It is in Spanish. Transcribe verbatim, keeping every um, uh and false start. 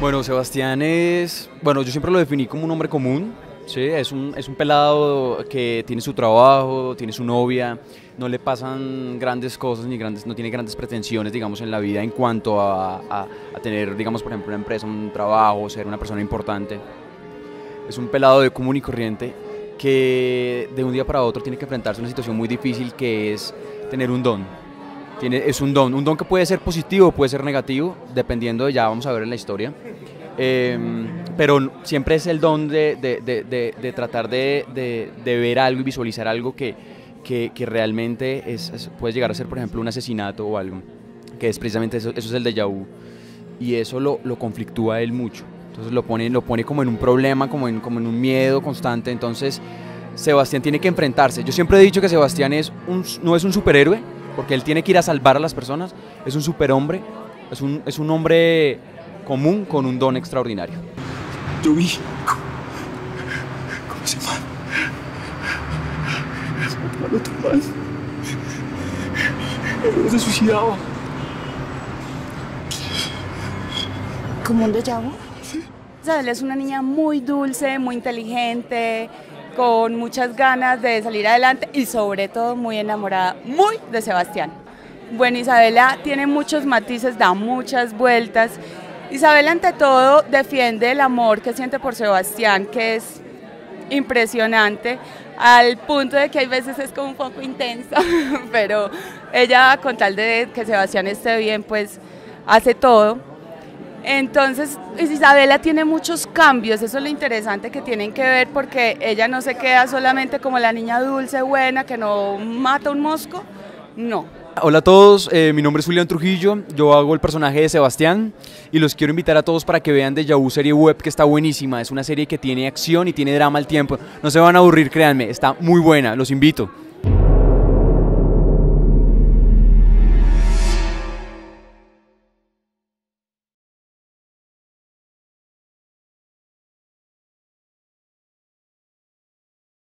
Bueno, Sebastián es, bueno, yo siempre lo definí como un hombre común, ¿sí? Es un, es un pelado que tiene su trabajo, tiene su novia, no le pasan grandes cosas ni grandes, no tiene grandes pretensiones, digamos, en la vida en cuanto a, a, a tener, digamos, por ejemplo, una empresa, un trabajo, ser una persona importante. Es un pelado de común y corriente que de un día para otro tiene que enfrentarse a una situación muy difícil que es tener un don. Tiene, es un don, un don que puede ser positivo o puede ser negativo, dependiendo de ya vamos a ver en la historia. Eh, pero siempre es el don de, de, de, de, de tratar de, de, de ver algo y visualizar algo que, que, que realmente es, es, puede llegar a ser, por ejemplo, un asesinato o algo, que es precisamente eso, eso es el déjà vu. Y eso lo, lo conflictúa a él mucho. Entonces lo pone, lo pone como en un problema, como en, como en un miedo constante. Entonces Sebastián tiene que enfrentarse. Yo siempre he dicho que Sebastián es un, no es un superhéroe, porque él tiene que ir a salvar a las personas. Es un superhombre, es un, es un hombre común con un don extraordinario. Yo vi cómo, cómo ese man, ese man, otro man, él se suicidaba. ¿Como un déjà vu? Isabela es una niña muy dulce, muy inteligente, con muchas ganas de salir adelante y sobre todo muy enamorada, muy de Sebastián. Bueno, Isabela tiene muchos matices, da muchas vueltas. Isabela ante todo defiende el amor que siente por Sebastián, que es impresionante, al punto de que hay veces es como un poco intensa, pero ella con tal de que Sebastián esté bien, pues hace todo. Entonces Isabela tiene muchos cambios, eso es lo interesante que tienen que ver, porque ella no se queda solamente como la niña dulce, buena, que no mata un mosco, no. Hola a todos, eh, mi nombre es Julián Trujillo, yo hago el personaje de Sebastián y los quiero invitar a todos para que vean Déjà Vu serie web, que está buenísima, es una serie que tiene acción y tiene drama al tiempo, no se van a aburrir, créanme, está muy buena, los invito.